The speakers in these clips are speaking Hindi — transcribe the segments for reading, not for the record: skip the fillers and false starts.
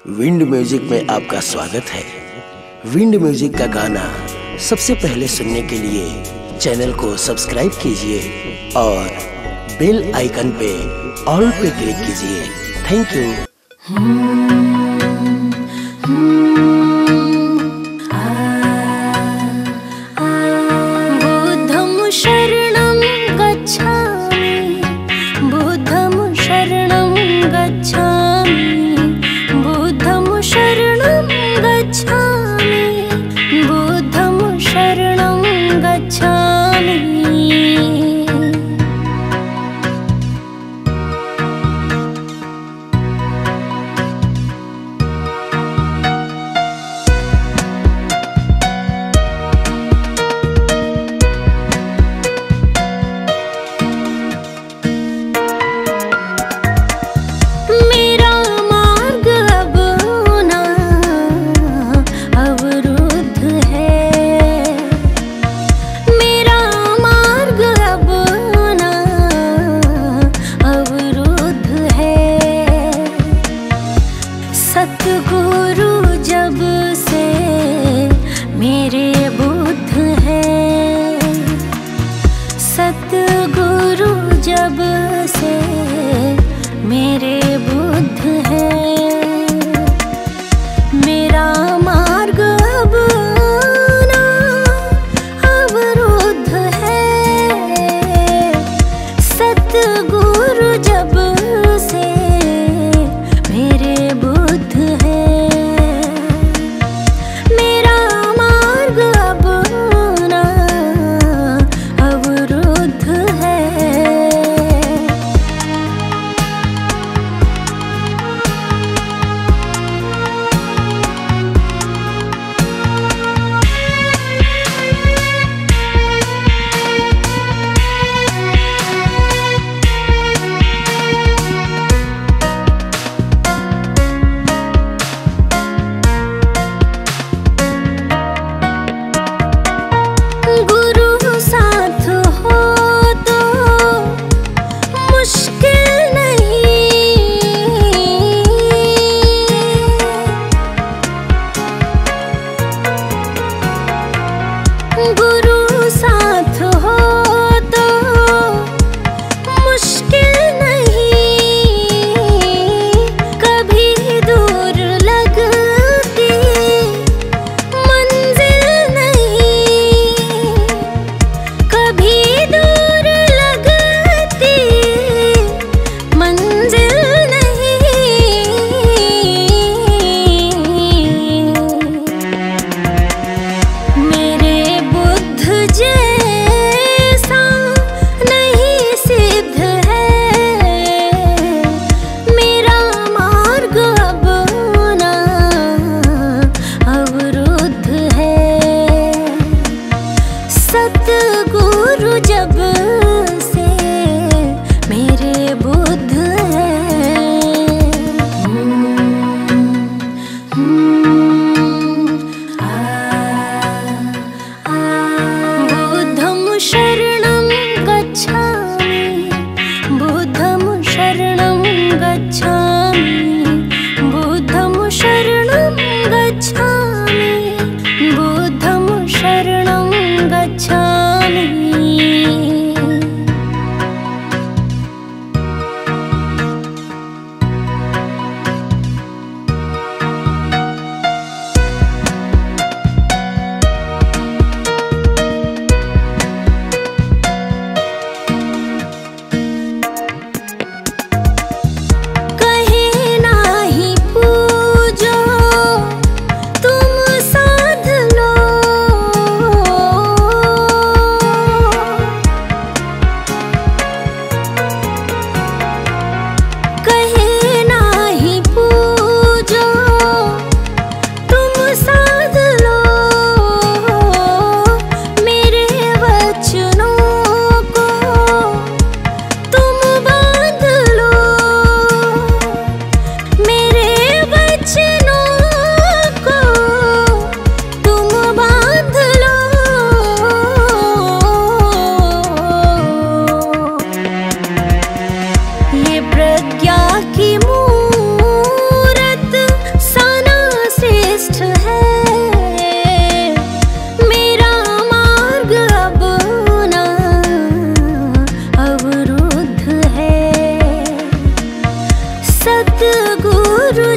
विंड म्यूजिक में आपका स्वागत है। विंड म्यूजिक का गाना सबसे पहले सुनने के लिए चैनल को सब्सक्राइब कीजिए और बेल आइकन पे ऑल पे क्लिक कीजिए। Thank you. सतगुरु जब से मेरे बुद्ध है, सतगुरु जब से मेरे बुद्ध है। मेरा मार्ग अब ना अवरुद्ध है, सतगुरु जब से मेरे बुद्ध है। मेरा मार्ग अब ना अवरुद्ध है।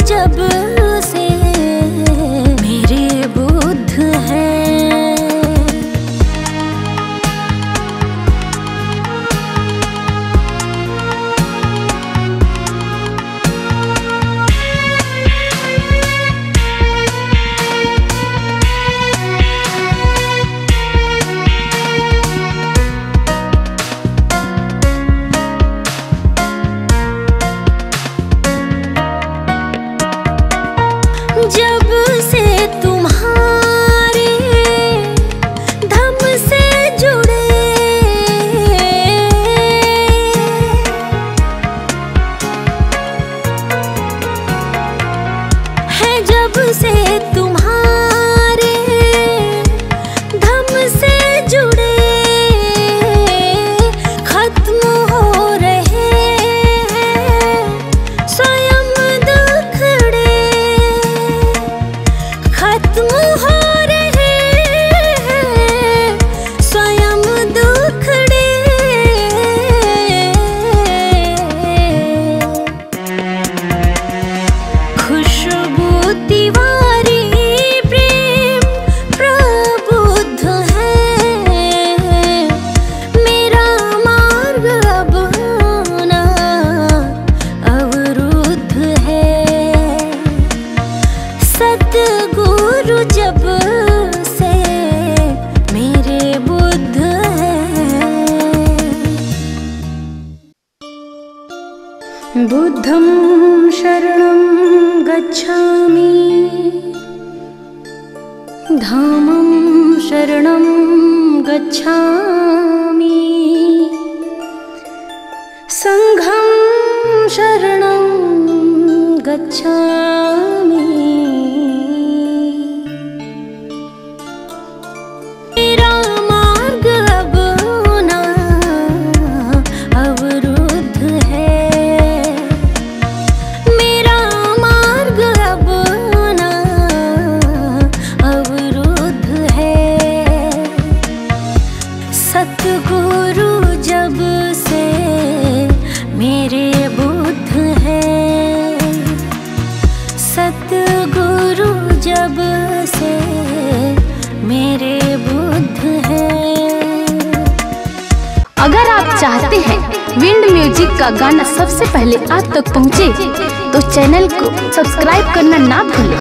जब से मेरे बुद्ध है। जब से तुम्हारे धम से जुड़े हैं, जब से तुम्हारे धम से जुड़े खत्म हो रहे हैं स्वयं दुखड़े, खत्म हो रहे हैं स्वयं दुखड़े। खुशबू तिवारी प्रेम प्रबुद्ध है, मेरा मार्ग अब ना अवरुद्ध है। सतगुरु जब से मेरे बुद्ध है। बुद्धं शरणं गच्छामि, धामं शरणं गच्छामि, संघं शरणं गच्छामि। मेरा मार्ग अब ना अवरुद्ध है, मेरा मार्ग अब ना अवरुद्ध है। सतगुरु जब से मेरे बुद्ध है, सतगुरु जब से मेरे बुद्ध है। अगर आप चाहते हैं विंड म्यूजिक का गाना सबसे पहले आप तक पहुंचे, तो चैनल को सब्सक्राइब करना ना भूलें।